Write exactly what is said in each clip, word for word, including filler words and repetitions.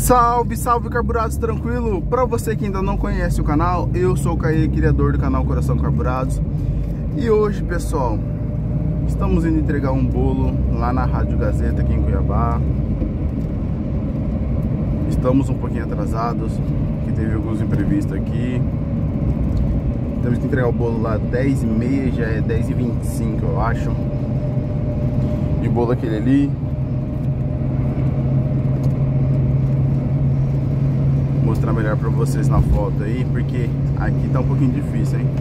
Salve, salve Carburados, tranquilo? Para você que ainda não conhece o canal, eu sou o Caê, criador do canal Coração Carburados. E hoje, pessoal, estamos indo entregar um bolo lá na Rádio Gazeta aqui em Cuiabá. Estamos um pouquinho atrasados, que teve alguns imprevistos aqui. Temos que entregar o bolo lá dez e meia, já é dez e vinte e cinco, eu acho. E o bolo aquele ali. Vou mostrar melhor pra vocês na foto aí, porque aqui tá um pouquinho difícil, hein?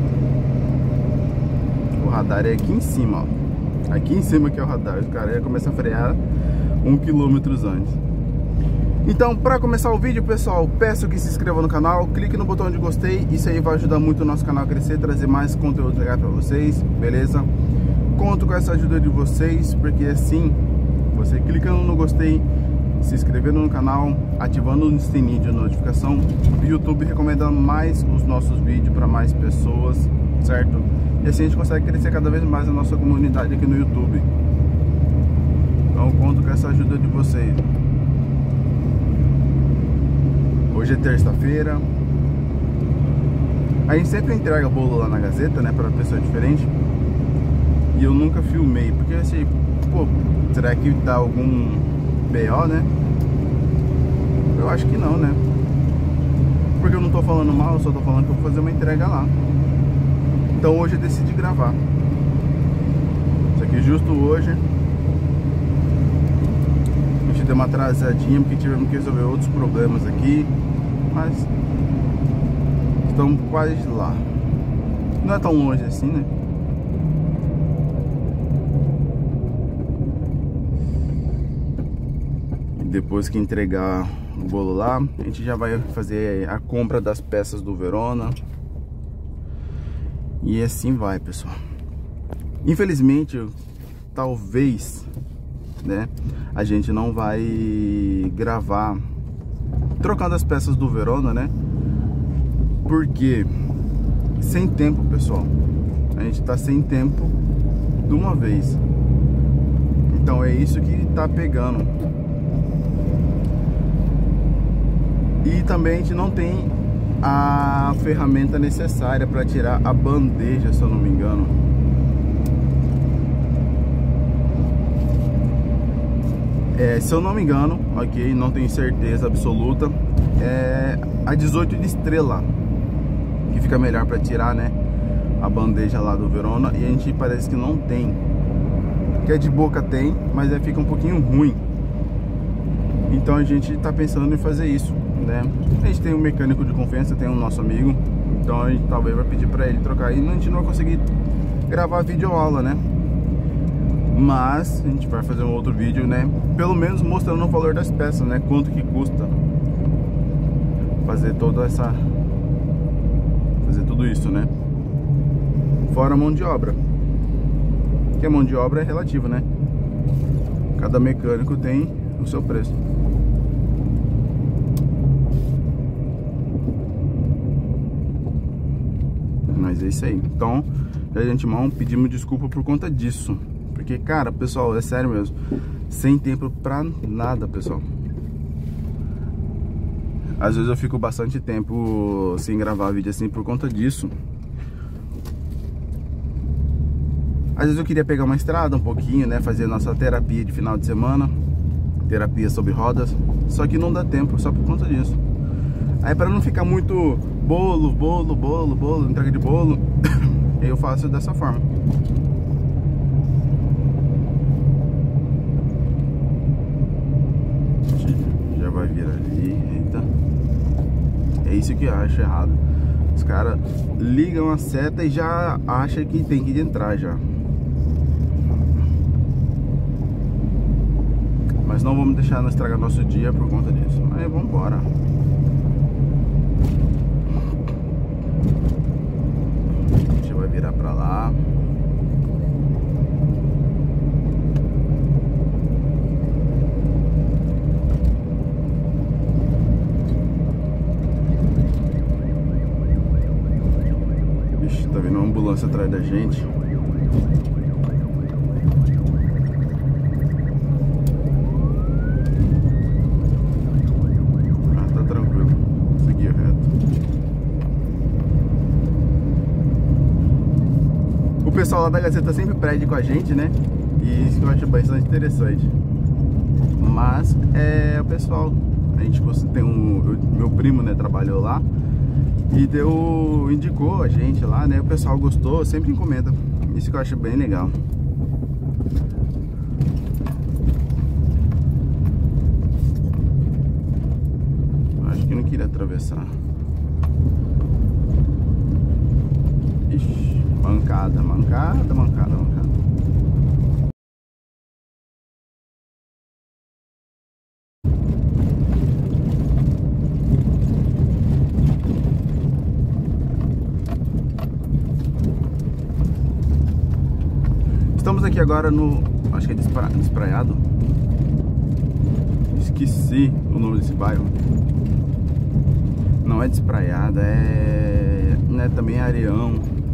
O radar é aqui em cima, ó. Aqui em cima que é o radar. Os caras já começam a frear um quilômetro antes. Então, para começar o vídeo, pessoal, peço que se inscreva no canal, clique no botão de gostei, isso aí vai ajudar muito o nosso canal a crescer, trazer mais conteúdo legal para vocês, beleza? Conto com essa ajuda de vocês, porque assim, você clicando no gostei, se inscrevendo no canal, ativando o sininho de notificação, o YouTube recomenda mais os nossos vídeos para mais pessoas, certo? E assim a gente consegue crescer cada vez mais a nossa comunidade aqui no YouTube. Então, conto com essa ajuda de vocês. Hoje é terça-feira. A gente sempre entrega bolo lá na Gazeta, né, para pessoa diferente. E eu nunca filmei, porque eu achei, pô, será que dá algum B O, né? Eu acho que não, né? Porque eu não tô falando mal, eu só tô falando que eu vou fazer uma entrega lá. Então hoje eu decidi gravar. Isso aqui justo hoje. A gente deu uma atrasadinha porque tivemos que resolver outros problemas aqui. Mas estamos quase lá. Não é tão longe assim, né? E depois que entregar o bolo lá, a gente já vai fazer a compra das peças do Verona. E assim vai, pessoal. Infelizmente, talvez, né, a gente não vai gravar trocando as peças do Verona, né? Porque sem tempo, pessoal. A gente tá sem tempo de uma vez. Então é isso que tá pegando. E também a gente não tem a ferramenta necessária para tirar a bandeja, se eu não me engano. É, se eu não me engano, ok, não tenho certeza absoluta, é a dezoito de estrela que fica melhor para tirar, né, a bandeja lá do Verona. E a gente parece que não tem. Que é de boca tem, mas é, fica um pouquinho ruim. Então a gente tá pensando em fazer isso, né? A gente tem um mecânico de confiança, tem um nosso amigo, então a gente talvez vai pedir para ele trocar. E a gente não vai conseguir gravar vídeo aula, né? Mas a gente vai fazer um outro vídeo, né? Pelo menos mostrando o valor das peças, né? Quanto que custa fazer toda essa... Fazer tudo isso, né? Fora a mão de obra. Que a mão de obra é relativa, né? Cada mecânico tem o seu preço. Mas é isso aí. Então, de antemão, pedimos desculpa por conta disso. Porque, cara, pessoal, é sério mesmo, sem tempo pra nada, pessoal. Às vezes eu fico bastante tempo sem gravar vídeo assim por conta disso. Às vezes eu queria pegar uma estrada um pouquinho, né, fazer nossa terapia de final de semana, terapia sobre rodas, só que não dá tempo só por conta disso. Aí, para não ficar muito bolo, bolo, bolo, bolo, entrega de bolo, eu faço dessa forma. Vai vir ali, eita. É isso que eu acho errado. Os caras ligam a seta e já acham que tem que entrar já. Mas não vamos deixar não estragar nosso dia por conta disso. Aí vamos embora. A gente vai virar pra lá. Tá vindo uma ambulância atrás da gente. pessoal lá da Gazeta sempre pede com a gente, né? E isso eu acho bastante interessante. Mas é o pessoal, a gente tem um, eu, meu primo, né, trabalhou lá e deu, indicou a gente lá, né? O pessoal gostou, sempre encomenda. Isso que eu acho bem legal. Acho que não queria atravessar. Ixi, mancada, mancada, mancada, mancada. Estamos aqui agora no, acho que é despra, Despraiado. Esqueci o nome desse bairro. Não é Despraiado, é, né, também é Areão.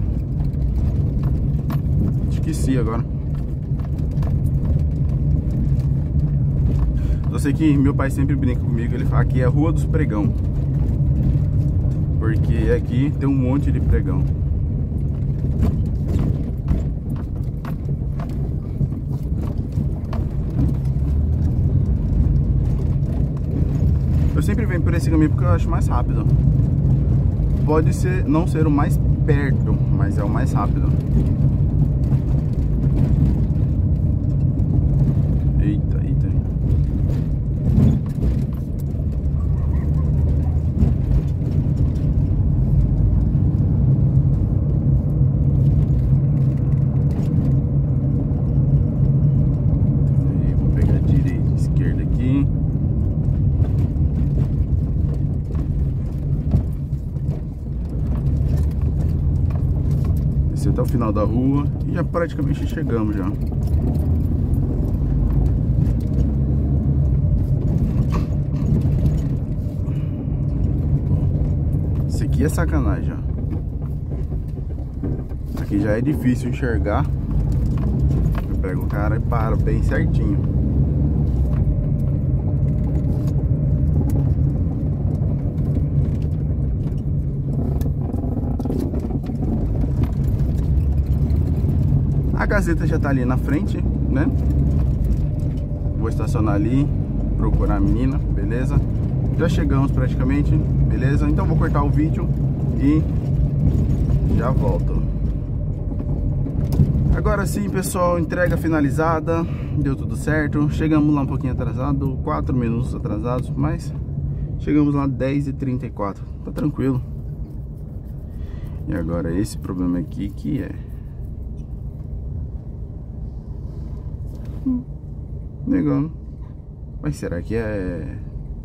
Esqueci agora. Eu sei que meu pai sempre brinca comigo, ele fala que é a Rua dos Pregão, porque aqui tem um monte de pregão. Eu sempre venho por esse caminho porque eu acho mais rápido. Pode ser, não ser o mais perto, mas é o mais rápido. Eita, eita. Aí, vou pegar direita e esquerda aqui. Até o final da rua e já praticamente chegamos já. Isso aqui é sacanagem, ó. Aqui já é difícil enxergar. Eu pego o cara e paro bem certinho. A Gazeta já tá ali na frente, né? Vou estacionar ali, procurar a menina, beleza? Já chegamos praticamente, beleza? Então vou cortar o vídeo e já volto. Agora sim, pessoal, entrega finalizada, deu tudo certo. Chegamos lá um pouquinho atrasado, quatro minutos atrasados, mas chegamos lá dez e trinta e quatro, tá tranquilo. E agora esse problema aqui que é... Hum, negando. Mas será que é...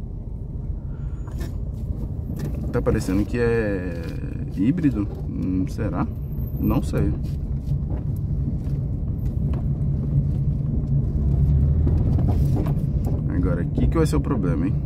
Tá parecendo que é híbrido? Hum, será? Não sei. Agora aqui que vai ser o problema, hein?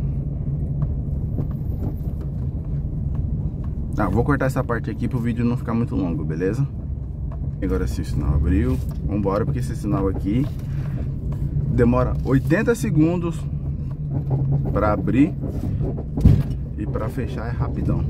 Ah, vou cortar essa parte aqui pro vídeo não ficar muito longo, beleza? Agora se o sinal abriu, vambora, porque esse sinal aqui demora oitenta segundos para abrir e para fechar é rapidão.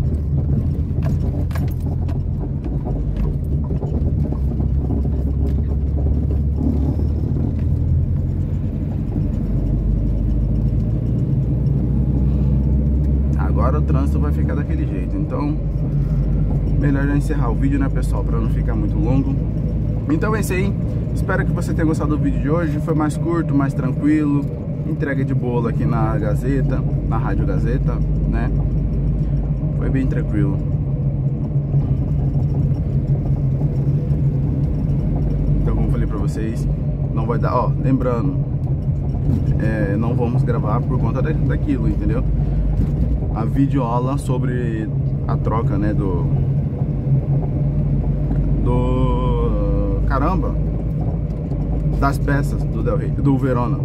Agora o trânsito vai ficar daquele jeito, então melhor já encerrar o vídeo, né, pessoal, para não ficar muito longo. Então é isso aí. Espero que você tenha gostado do vídeo de hoje. Foi mais curto, mais tranquilo. Entrega de bolo aqui na Gazeta, na Rádio Gazeta, né? Foi bem tranquilo. Então, como eu falei pra vocês, não vai dar, ó, lembrando, é, não vamos gravar por conta daquilo, entendeu? A videoaula sobre a troca, né, do do caramba das peças do Del Rey, do Verona.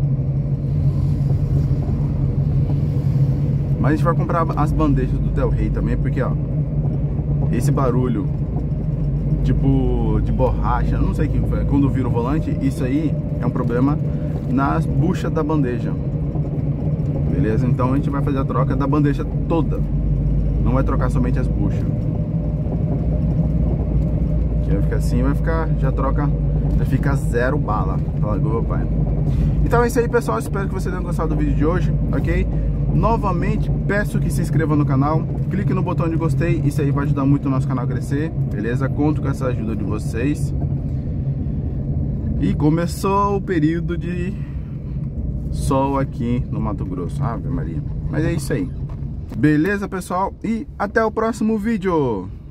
Mas a gente vai comprar as bandejas do Del Rey também, porque ó, esse barulho tipo de borracha, não sei o que foi, quando vira o volante, isso aí é um problema nas buchas da bandeja. Beleza? Então a gente vai fazer a troca da bandeja toda. Não vai trocar somente as buchas. Que vai ficar assim, vai ficar, já troca, já fica zero bala. Falou, pai. Então é isso aí, pessoal, espero que vocês tenham gostado do vídeo de hoje, ok? Novamente, peço que se inscreva no canal, clique no botão de gostei, isso aí vai ajudar muito o nosso canal a crescer, beleza? Conto com essa ajuda de vocês. E começou o período de sol aqui no Mato Grosso, Ave Maria. Mas é isso aí, beleza, pessoal? E até o próximo vídeo!